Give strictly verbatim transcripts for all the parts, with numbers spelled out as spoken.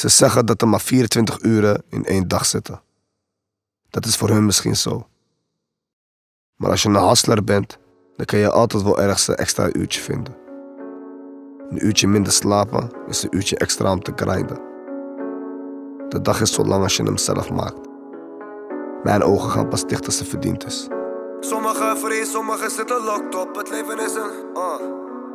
Ze zeggen dat er maar vierentwintig uren in één dag zitten. Dat is voor hun misschien zo. Maar als je een hustler bent, dan kan je altijd wel ergens een extra uurtje vinden. Een uurtje minder slapen is een uurtje extra om te grinden. De dag is zo lang als je hem zelf maakt. Mijn ogen gaan pas dicht als ze verdiend is. Sommige free, sommige zitten locked op. Het leven is een... Uh.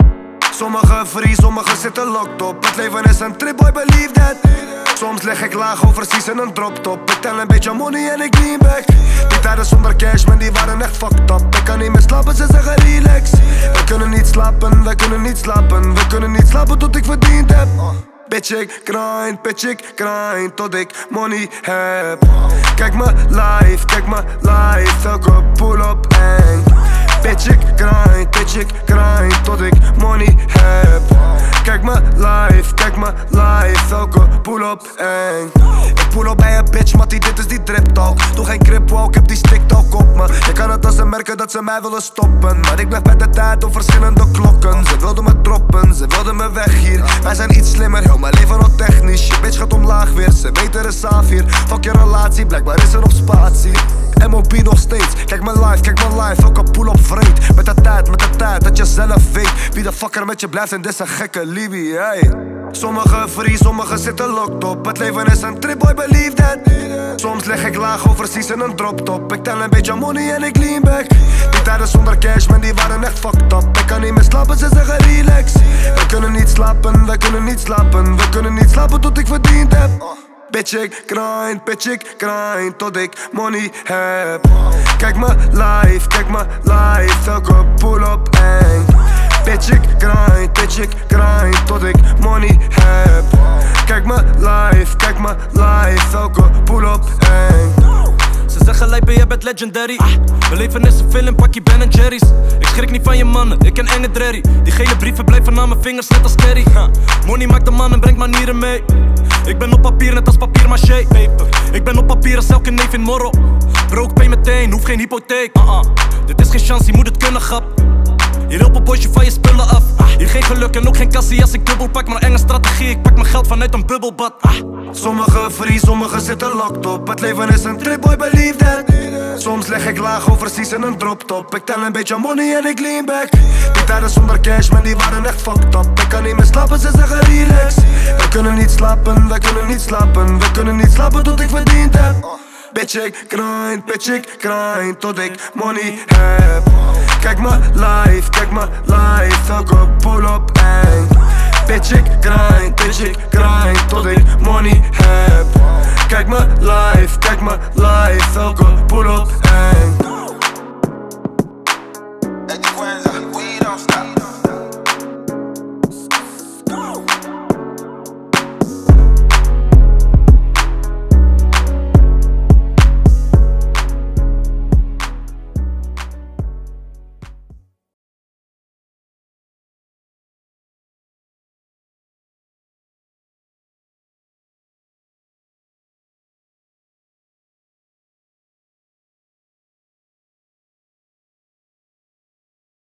Sommige free, sommige zitten locked op. Het leven is een trip, boy, believe that. Soms leg ik laag overseas in een drop top. Ik tel een beetje money en ik lean back. Die tijden zonder cash, man, die waren echt fucked up. Ik kan niet meer slapen, ze zeggen relax. We kunnen niet slapen, we kunnen niet slapen. We kunnen niet slapen tot ik verdiend heb. Bitch, ik grind, bitch, ik grind tot ik money heb. Kijk me live, kijk me live, elke pull-up eng. Bitch, ik grind, bitch, ik grind tot ik money heb. Kijk me live, kijk me live, elke pull-up eng. Ik pull op bij een bitch, mattie, dit is die drip talk. Doe geen grip, wow, ik heb die stick talk op me. Je kan het als ze merken dat ze mij willen stoppen. Maar ik blijf met de tijd op verschillende klokken. Ze wilden me droppen, ze wilden me weg hier. Wij zijn iets slimmer, heel mijn leven nog technisch. Je bitch gaat omlaag weer, ze weten er is af hier. Fuck je relatie, blijkbaar is er nog spatie. M O P nog steeds, kijk me live, kijk me live, elke pull op vreed. Met de tijd, met de tijd, dat je zelf weet wie de fucker met je blijft en dit is een gekke Libby, hey. Sommige free, sommige zitten locked op. Het leven is een trip, boy, believe that. Soms leg ik laag overseas in een drop top. Ik tel een beetje money en ik lean back. Die tijden zonder cash, man, die waren echt fucked up. Ik kan niet meer slapen, ze zeggen relax. We kunnen niet slapen, we kunnen niet slapen. We kunnen niet slapen tot ik verdiend heb. Bitch, ik grind, bitch, ik grind tot ik money heb. Kijk me live, kijk me live, elke pull-up eng. Bitch, ik grind, bitch, ik grind tot ik money heb. Kijk me live, kijk me live, elke pull-up eng. Ze zeggen lijpen, jij bent legendary. Mijn leven is een film, pak je Ben en Jerry's. Ik schrik niet van je mannen, ik ken enge dreddy. Die gele brieven blijven aan mijn vingers net als Kerry. Money maakt de man en brengt manieren mee. Ik ben op papier net als papier maché. Ik ben op papier als elke neef in Morro. Bro, ik pay meteen, hoef geen hypotheek. uh -uh. Dit is geen chance, je moet het kunnen, grap. Hier helpt een bosje van je spullen af. Hier geen geluk en ook geen kassie als ik dubbel pak. Maar enge strategie, ik pak mijn geld vanuit een bubbelbad. Sommige free, sommige zitten locked op. Het leven is een trip, boy, believe that. Soms leg ik laag overseas in een drop top. Ik tel een beetje money en ik lean back. Die tijden zonder cash, man, die waren echt fucked up. Ik kan niet meer slapen, ze zeggen relax. We kunnen niet slapen, we kunnen niet slapen. We kunnen niet slapen tot ik verdiend heb. Bitch, ik grind, bitch, ik grind tot ik money heb. Kijk me live, kijk me live, elke pull-up eng. Bitch, ik grind, bitch, ik grind tot ik money heb. Kijk me live, kijk me live, elke pull-up eng. Hey, we don't stop.